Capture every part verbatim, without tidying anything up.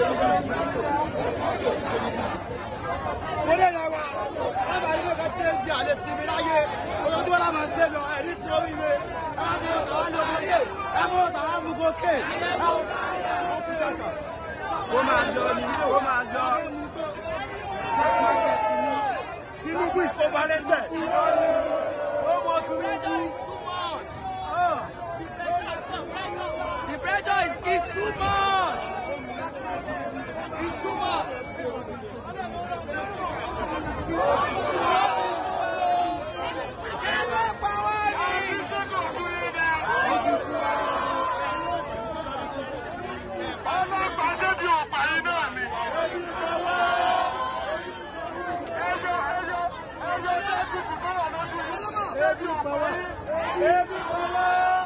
Tinubu is overrated. Over Tinubu. Oh. The pressure is, is too much. It's too much. Ebi power, ebi power,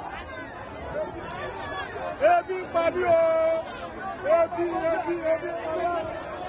ebi padi o, ebi ebi ebi power.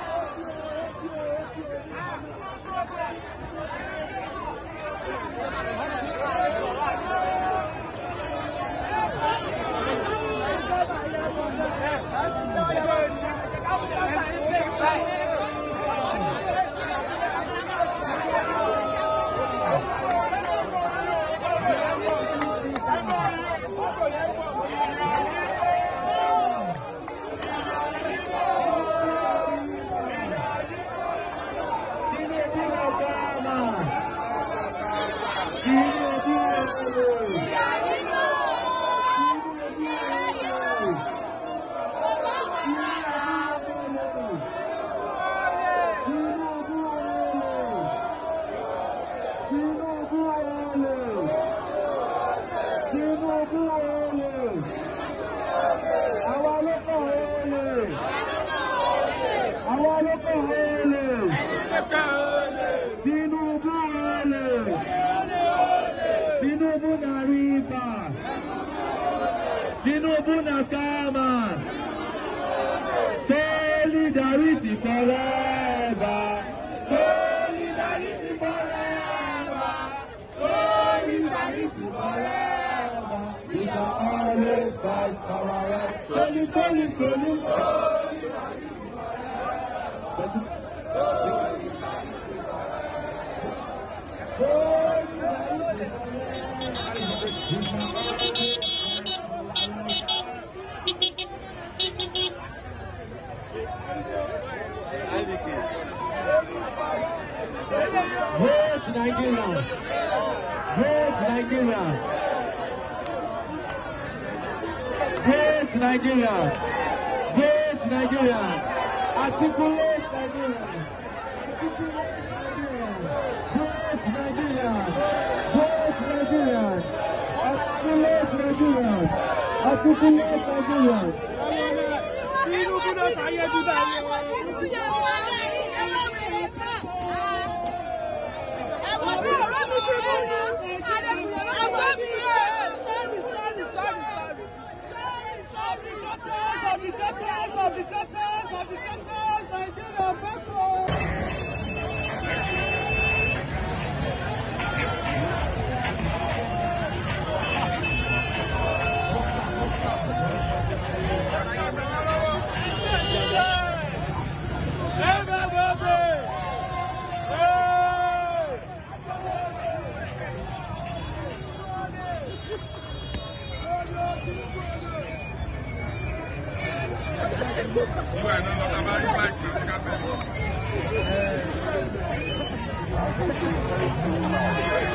Tinubu Nakama, solidarity forever, solidarity forever, solidarity forever. We shall always fight for our rights. Soli, soli, soli, solidarity Vote Nigeria! Vote Nigeria! Vote Nigeria! Vote Nigeria! Articulate Nigeria! Vote Nigeria! Vote Nigeria! Articulate Nigeria! Articulate Nigeria! Tinubu náà sáyé dúdà ni Thank you.